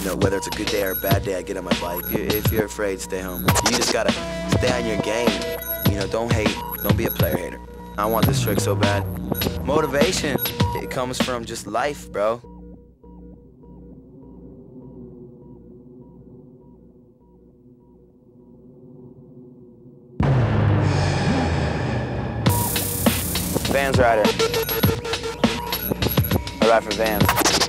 You know, whether it's a good day or a bad day, I get on my bike. If you're afraid, stay home. You just gotta stay on your game. You know, don't hate. Don't be a player hater. I want this trick so bad. Motivation, it comes from just life, bro. Vans rider. I ride for Vans.